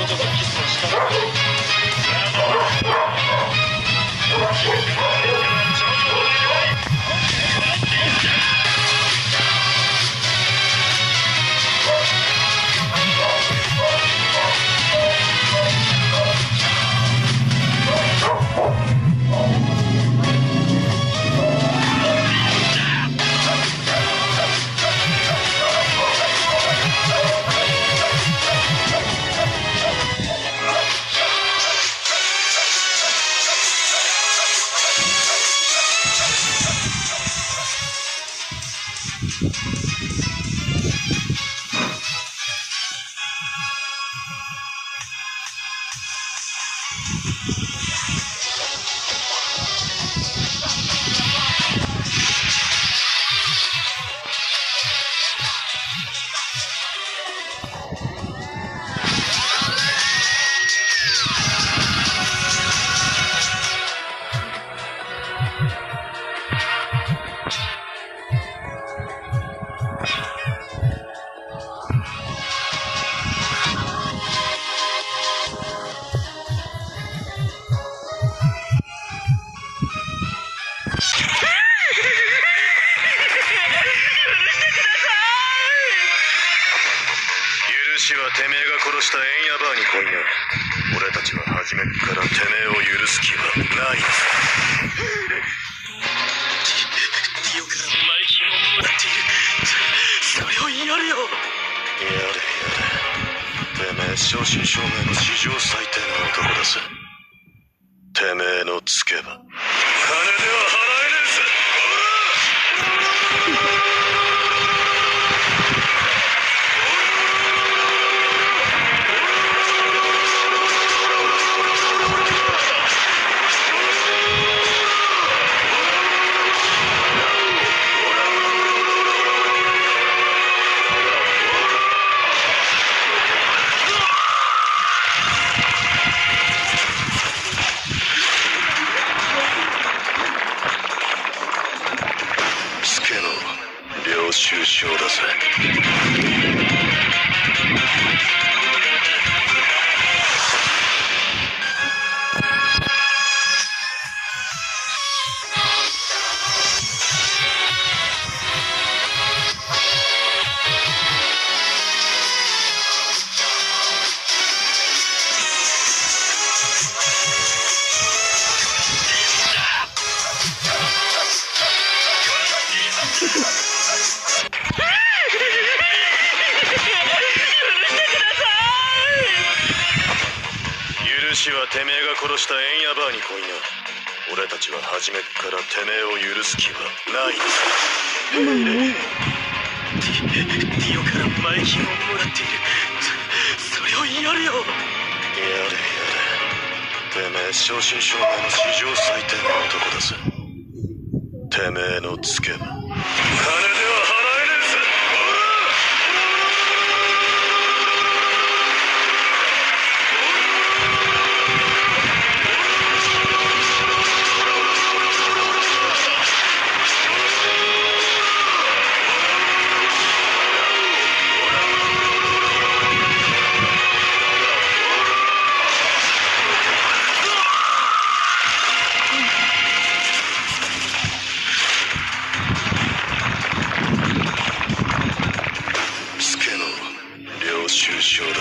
主はてめえが殺したエンヤバーに来いな。俺たちは初めっからてめえを許す気はない。 ディオから前金をもらっている。それをやれよ。 やれやれ。てめえ正真正銘の史上最低な男だぜ。てめえのつけば金では払えねえぜ。領収書だぜ。許しはてめえが殺したエンヤバーに来いな。俺たちは初めっからてめえを許す気はない。 ディオから前金をもらっている。それをやれよ。 やれやれ。てめえ正真正銘の史上最低な男だぜ。てめえのつけば金では払えねえぜ。領収書だぜ。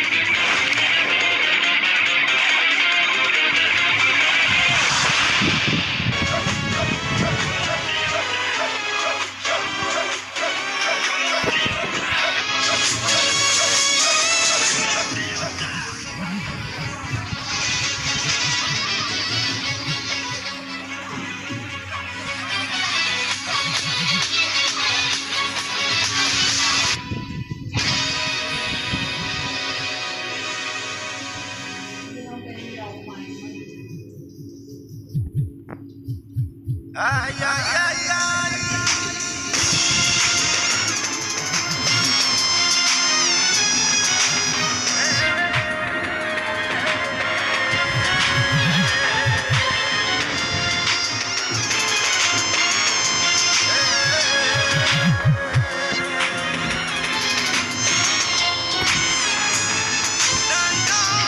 Ay, ay, ay, ay. Ay, ay.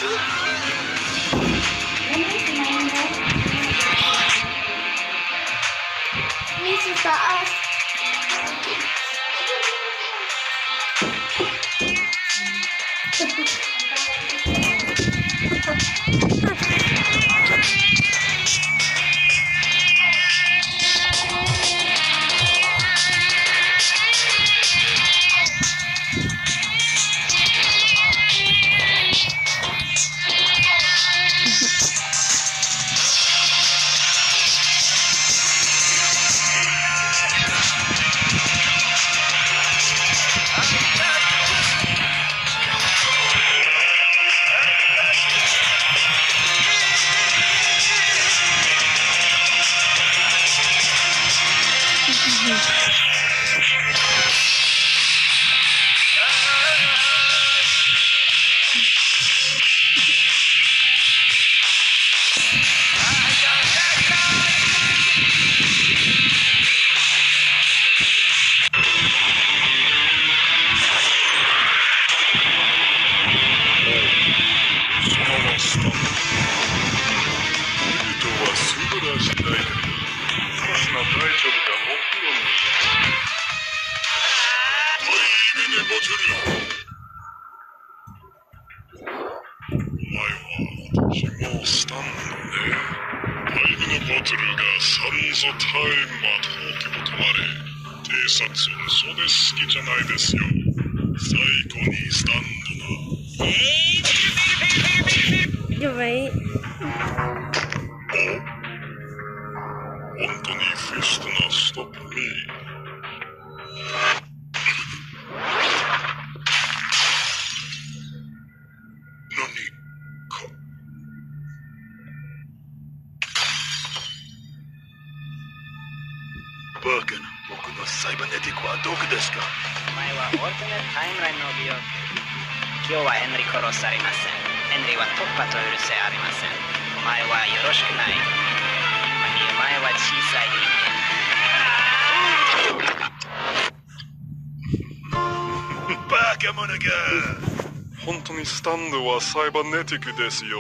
本当にスタンドはサイバネティックですよ。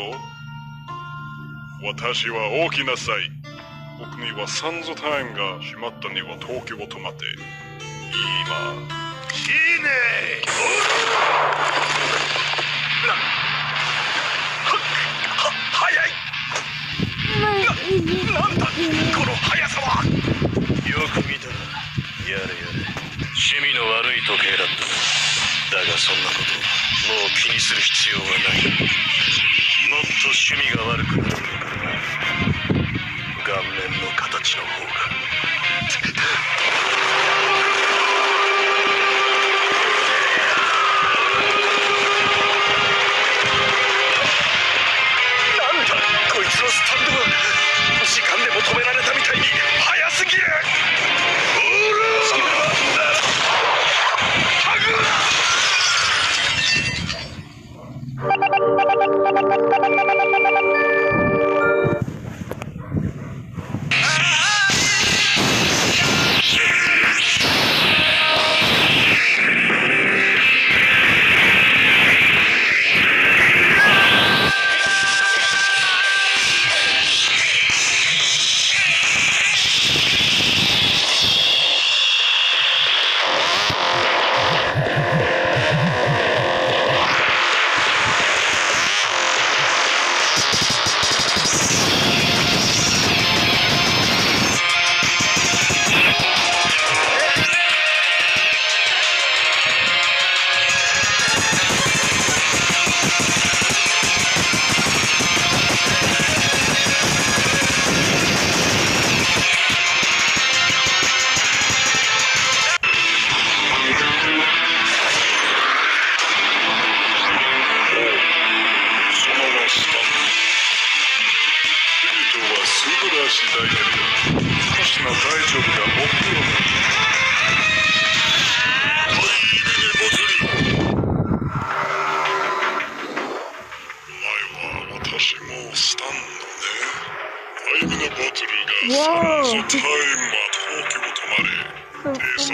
私は起きなさい。僕にはサンズタイムが閉まったには東京を止まって。今。いいね。早い。なんだこの速さは。 よく見たらやれやれ趣味の悪い時計だった。だがそんなこともう気にする必要はない。もっと趣味が悪くなる。顔面の形の方が。なんだこいつのスタンドは時間でも止められたみたいに速すぎる。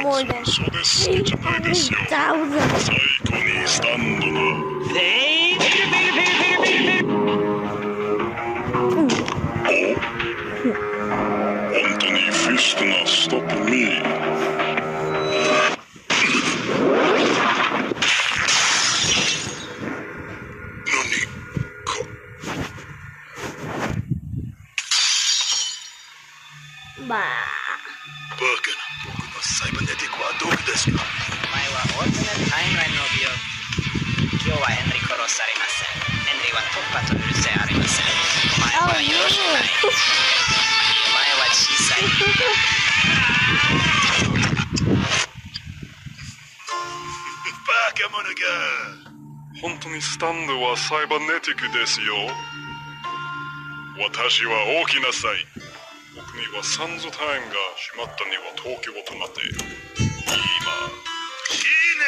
もうね、 それ好きじゃないですよ。 ザウザ最高にスタンドの本当にフィストなストップミー。 バー。 バカな僕のサイバネティックはどこですか。 お前はオールネットタイムラインの病気。今日はヘンリー殺されません。ヘンリーは突破とうるせえありません。お前はよろしくない。お前は小さい。 バカ者が。 本当にスタンドはサイバネティックですよ。私は大きなさい。僕にはサンズタイムが閉まったには東京を止まって今いいね。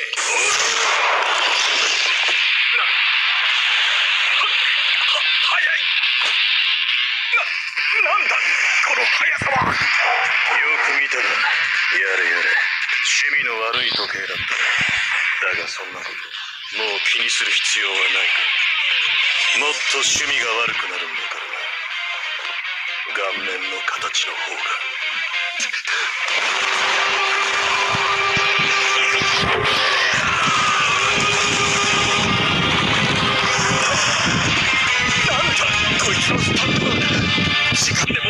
早い。なんだこの速さは。 よく見たらやれやれ趣味の悪い時計だった。だがそんなこともう気にする必要はないから。もっと趣味が悪くなるんだからな。顔面の形の方が。 なんだこいつのスタンドなんだ。時間で